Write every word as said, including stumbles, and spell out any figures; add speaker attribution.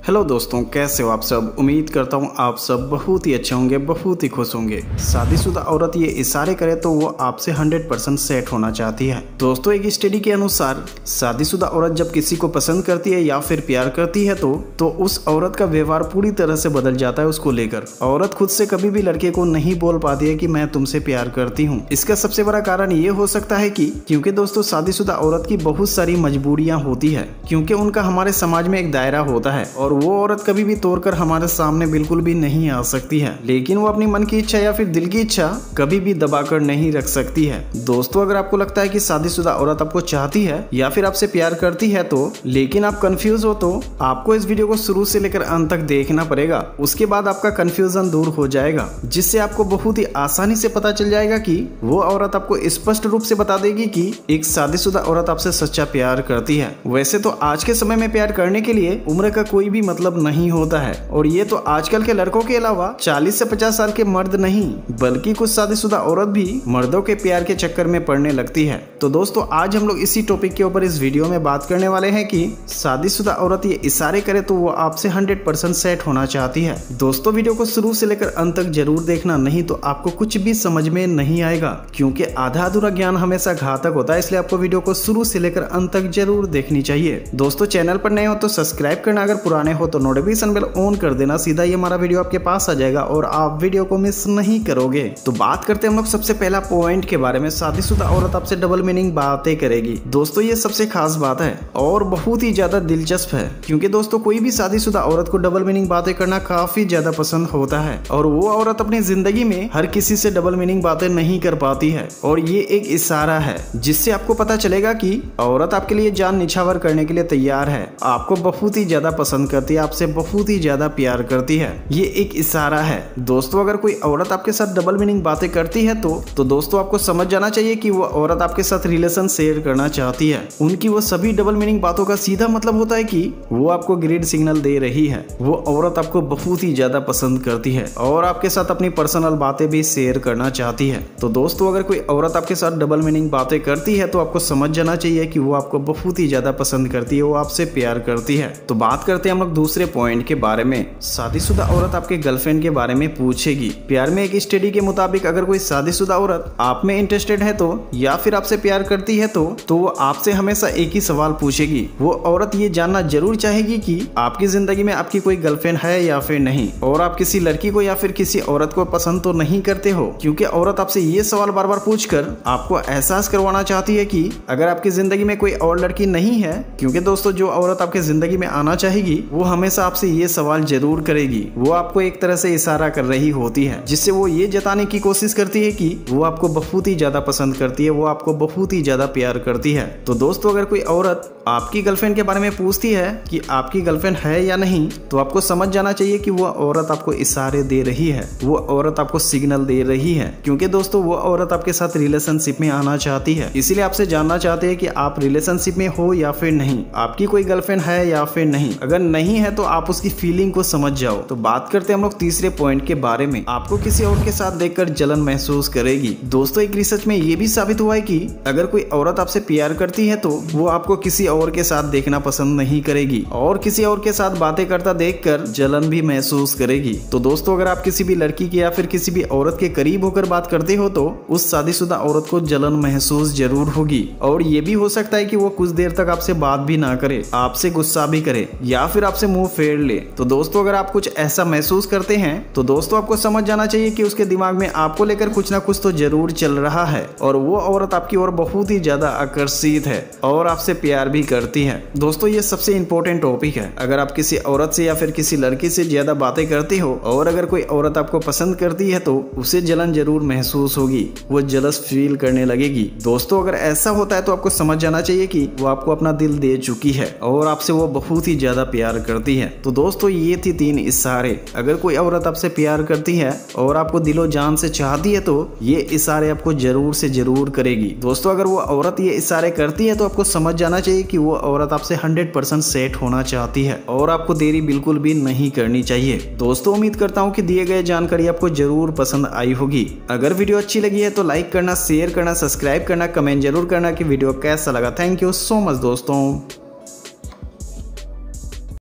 Speaker 1: Hello दोस्तों, कैसे हो आप सब। उम्मीद करता हूँ आप सब बहुत ही अच्छे होंगे, बहुत ही खुश होंगे। शादीशुदा औरत ये इशारे करे तो वो आपसे हंड्रेड परसेंट सेट होना चाहती है। दोस्तों, एक स्टडी के अनुसार शादीशुदा औरत जब किसी को पसंद करती है या फिर प्यार करती है तो तो उस औरत का व्यवहार पूरी तरह से बदल जाता है उसको लेकर। औरत खुद से कभी भी लड़के को नहीं बोल पाती है कि मैं तुमसे प्यार करती हूँ। इसका सबसे बड़ा कारण ये हो सकता है कि क्योंकि दोस्तों शादीशुदा औरत की बहुत सारी मजबूरियां होती है, क्योंकि उनका हमारे समाज में एक दायरा होता है और वो औरत कभी भी तोड़कर हमारे सामने बिल्कुल भी नहीं आ सकती है। लेकिन वो अपनी मन की इच्छा या फिर दिल की इच्छा कभी भी दबाकर नहीं रख सकती है। दोस्तों, अगर आपको लगता है कि शादीशुदा औरत आपको चाहती है या फिर आपसे प्यार करती है तो लेकिन आप कंफ्यूज हो तो आपको इस वीडियो को शुरू से लेकर अंत तक देखना पड़ेगा। उसके बाद आपका कंफ्यूजन दूर हो जाएगा, जिससे आपको बहुत ही आसानी से पता चल जाएगा कि वो औरत आपको स्पष्ट रूप से बता देगी कि एक शादीशुदा औरत आपसे सच्चा प्यार करती है। वैसे तो आज के समय में प्यार करने के लिए उम्र का कोई भी मतलब नहीं होता है, और ये तो आजकल के लड़कों के अलावा चालीस से पचास साल के मर्द नहीं बल्कि कुछ शादीशुदा औरत भी मर्दों के प्यार के चक्कर में पड़ने लगती है। तो दोस्तों, आज हम लोग इसी टॉपिक के ऊपर इस वीडियो में बात करने वाले हैं कि शादीशुदा औरत ये इशारे करे तो वो आपसे हंड्रेड परसेंट सेट होना चाहती है। दोस्तों, वीडियो को शुरू से लेकर अंत तक जरूर देखना, नहीं तो आपको कुछ भी समझ में नहीं आएगा, क्योंकि आधा अधूरा ज्ञान हमेशा घातक होता है। इसलिए आपको वीडियो को शुरू से लेकर अंत तक जरूर देखनी चाहिए। दोस्तों, चैनल पर नए हो तो सब्सक्राइब करना, अगर पुराने हो तो नोटिफिकेशन बेल ऑन कर देना। सीधा ये हमारा वीडियो आपके पास आ जाएगा और आप वीडियो को मिस नहीं करोगे। तो बात करते हैं हम लोग सबसे पहला पॉइंट के बारे में। शादीशुदा औरत आपसे डबल मीनिंग बातें करेगी। दोस्तों, ये सबसे खास बात है और बहुत ही ज्यादा दिलचस्प है, क्योंकि दोस्तों कोई भी शादीशुदा औरत को डबल मीनिंग बातें करना काफी ज्यादा पसंद होता है, और वो औरत अपनी जिंदगी में हर किसी से डबल मीनिंग बातें नहीं कर पाती है। और ये एक इशारा है जिससे आपको पता चलेगा कि औरत आपके लिए जान निछावर करने के लिए तैयार है, आपको बहुत ही ज्यादा पसंद करती है, आपसे बहुत ही ज्यादा प्यार करती है। ये एक इशारा है। दोस्तों, अगर कोई औरत आपके साथ डबल मीनिंग बातें करती है तो तो दोस्तों आपको समझ जाना चाहिए कि वो औरत आपके साथ रिलेशन शेयर करना चाहती है। उनकी वो सभी डबल मीनिंग बातों का सीधा मतलब होता है कि वो आपको ग्रीन सिग्नल दे रही है। वो औरत आपको बहुत ही ज्यादा पसंद करती है और आपके साथ अपनी पर्सनल बातें भी शेयर करना चाहती है। तो दोस्तों, अगर कोई औरत आपके साथ डबल मीनिंग बातें करती है तो आपको समझ जाना चाहिए कि वो आपको बहुत ही ज्यादा पसंद करती है, वो आपसे प्यार करती है। तो बात करते हैं हम लोग दूसरे पॉइंट के बारे में। शादीशुदा औरत आपके गर्लफ्रेंड के बारे में पूछेगी। प्यार में एक स्टडी के मुताबिक अगर कोई शादीशुदा औरत आप में इंटरेस्टेड है तो या फिर आपसे प्यार करती है तो तो वो आपसे हमेशा एक ही सवाल पूछेगी। वो औरत ये जानना जरूर चाहेगी कि आपकी जिंदगी में आपकी कोई गर्लफ्रेंड है या फिर नहीं, और आप किसी लड़की को या फिर किसी औरत को पसंद तो नहीं करते हो, क्योंकि औरत आपसे ये सवाल बार बार पूछकर आपको एहसास करवाना चाहती है कि अगर आपकी जिंदगी में कोई और लड़की नहीं है। क्योंकि दोस्तों, जो औरत आपकी जिंदगी में आना चाहेगी वो हमेशा आपसे ये सवाल जरूर करेगी। वो आपको एक तरह से इशारा कर रही होती है, जिससे वो ये जताने की कोशिश करती है कि वो आपको बहुत ही ज्यादा पसंद करती है, वो आपको बहुत ही ज्यादा प्यार करती है। तो दोस्तों, अगर कोई औरत आपकी गर्लफ्रेंड के बारे में पूछती है कि आपकी गर्लफ्रेंड है या नहीं, तो आपको समझ जाना चाहिए कि वो औरत आपको इशारे दे रही है, वो औरत आपको सिग्नल दे रही है। क्योंकि दोस्तों, वो औरत आपके साथ रिलेशनशिप में आना चाहती है, इसीलिए आपसे जानना चाहते हैं कि आप रिलेशनशिप में हो या फिर नहीं, आपकी कोई गर्लफ्रेंड है या फिर नहीं। अगर नहीं है तो आप उसकी फीलिंग को समझ जाओ। तो बात करते हैं हम लोग तीसरे पॉइंट के बारे में। आपको किसी और के साथ देखकर जलन महसूस करेगी। दोस्तों, एक रिसर्च में ये भी साबित हुआ है कि अगर कोई औरत आपसे प्यार करती है तो वो आपको किसी और के साथ देखना पसंद नहीं करेगी और किसी और के साथ बातें करता देखकर जलन भी महसूस करेगी। तो दोस्तों, अगर आप किसी भी लड़की के या फिर किसी भी औरत के करीब होकर बात करते हो तो उस शादीशुदा औरत को जलन महसूस जरूर होगी, और ये भी हो सकता है कि वो कुछ देर तक आपसे बात भी ना करे, आपसे गुस्सा भी करे या फिर आपसे मुंह फेर ले। तो दोस्तों, अगर आप कुछ ऐसा महसूस करते हैं तो दोस्तों आपको समझ जाना चाहिए कि उसके दिमाग में आपको लेकर कुछ ना कुछ तो जरूर चल रहा है, और वो औरत आपकी ओर बहुत ही ज्यादा आकर्षित है और आपसे प्यार भी करती है। दोस्तों, ये सबसे इंपॉर्टेंट टॉपिक है। अगर आप किसी औरत से या फिर किसी लड़की से ज्यादा बातें करते हो और अगर कोई औरत आपको पसंद करती है तो उसे जलन जरूर महसूस होगी, वो जलस फील करने लगेगी। दोस्तों, अगर ऐसा होता है तो आपको समझ जाना चाहिए कि वो आपको अपना दिल दे चुकी है और आपसे वो बहुत ही ज्यादा प्यार करती है। तो दोस्तों, ये थी तीन इशारे। अगर कोई औरत आपसे प्यार करती है और आपको दिलो जान से चाहती है तो ये इशारे आपको जरूर से जरूर करेगी। दोस्तों, अगर वो औरत ये इशारे करती है तो आपको समझ जाना चाहिए कि वो औरत आपसे हंड्रेड परसेंट सेट होना चाहती है और आपको देरी बिल्कुल भी नहीं करनी चाहिए। दोस्तों, उम्मीद करता हूँ कि दिए गए जानकारी आपको जरूर पसंद आई होगी। अगर वीडियो अच्छी लगी है तो लाइक करना, शेयर करना, सब्सक्राइब करना, कमेंट जरूर करना कि वीडियो कैसा लगा। थैंक यू सो मच दोस्तों।